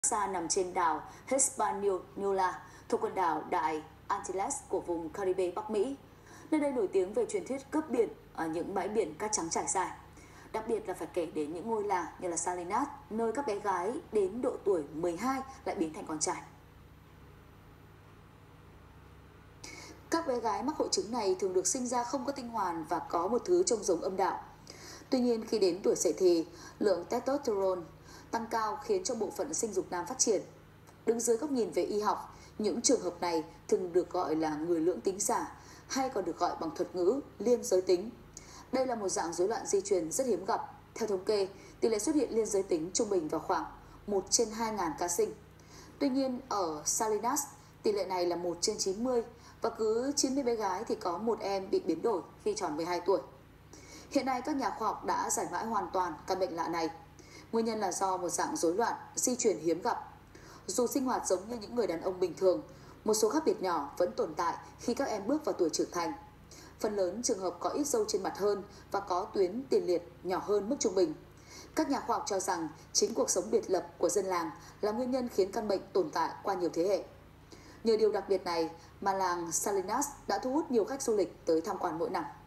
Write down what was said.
Xa nằm trên đảo Hispaniola thuộc quần đảo Đại Antilles của vùng Caribe Bắc Mỹ. Nơi đây nổi tiếng về truyền thuyết cướp biển ở những bãi biển cát trắng trải dài. Đặc biệt là phải kể đến những ngôi làng như là Salinas, nơi các bé gái đến độ tuổi 12 lại biến thành con trai. Các bé gái mắc hội chứng này thường được sinh ra không có tinh hoàn và có một thứ trông giống âm đạo. Tuy nhiên, khi đến tuổi dậy thì, lượng testosterone tăng cao khiến cho bộ phận sinh dục nam phát triển. Đứng dưới góc nhìn về y học, những trường hợp này thường được gọi là người lưỡng tính giả, hay còn được gọi bằng thuật ngữ liên giới tính. Đây là một dạng rối loạn di truyền rất hiếm gặp. Theo thống kê, tỷ lệ xuất hiện liên giới tính trung bình vào khoảng 1 trên 2.000 ca sinh. Tuy nhiên, ở Salinas, tỷ lệ này là 1 trên 90 và cứ 90 bé gái thì có một em bị biến đổi khi tròn 12 tuổi. Hiện nay, các nhà khoa học đã giải mã hoàn toàn căn bệnh lạ này. Nguyên nhân là do một dạng rối loạn di truyền hiếm gặp. Dù sinh hoạt giống như những người đàn ông bình thường, một số khác biệt nhỏ vẫn tồn tại khi các em bước vào tuổi trưởng thành. Phần lớn trường hợp có ít râu trên mặt hơn và có tuyến tiền liệt nhỏ hơn mức trung bình. Các nhà khoa học cho rằng chính cuộc sống biệt lập của dân làng là nguyên nhân khiến căn bệnh tồn tại qua nhiều thế hệ. Nhờ điều đặc biệt này mà làng Salinas đã thu hút nhiều khách du lịch tới tham quan mỗi năm.